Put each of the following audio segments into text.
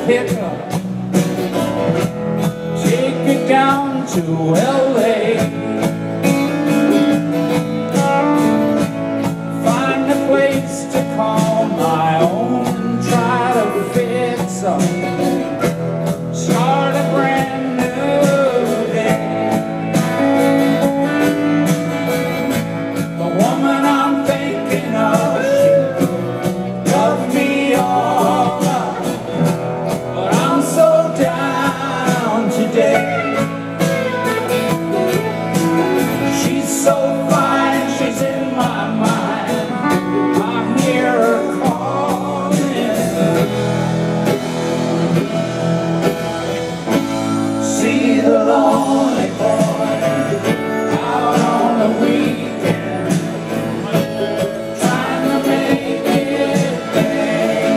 pickup, take it down to LA, find a place to call my own and try to fix up, start a brand new day. The woman I'm thinking of, she loved me all up, but I'm so down today. She's so fine, she's in my mind, I hear her calling. See the lonely boy out on the weekend, trying to make it pay.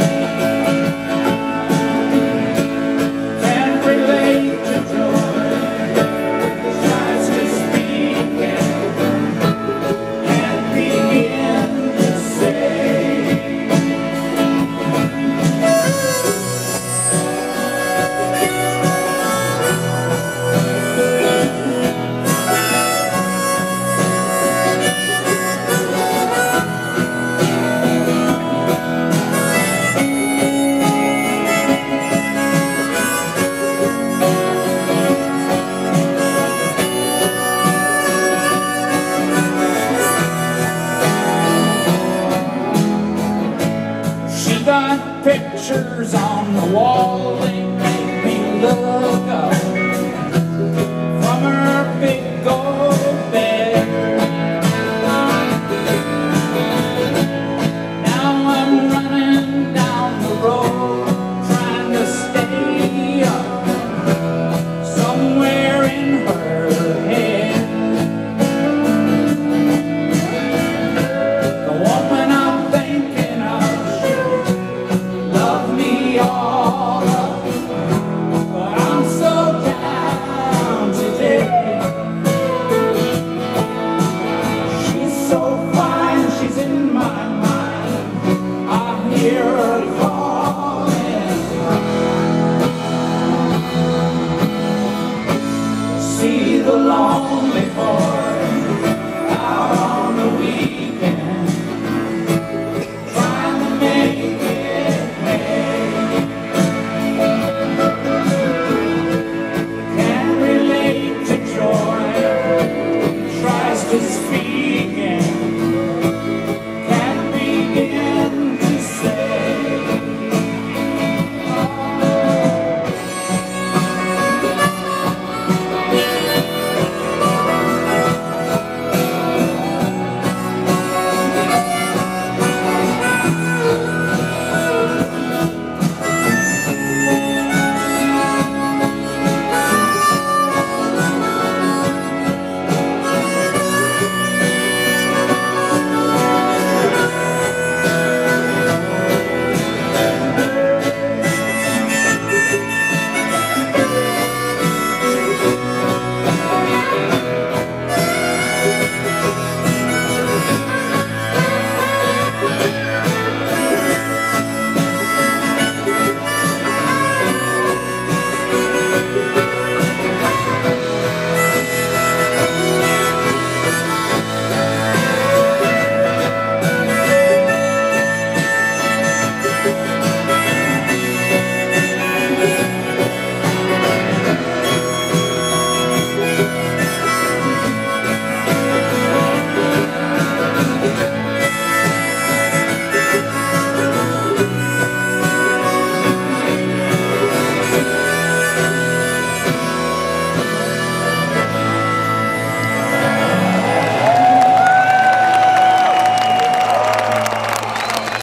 Can't relate to joy, tries to speak and can't begin to say. She got pictures on the wall, they make me look up.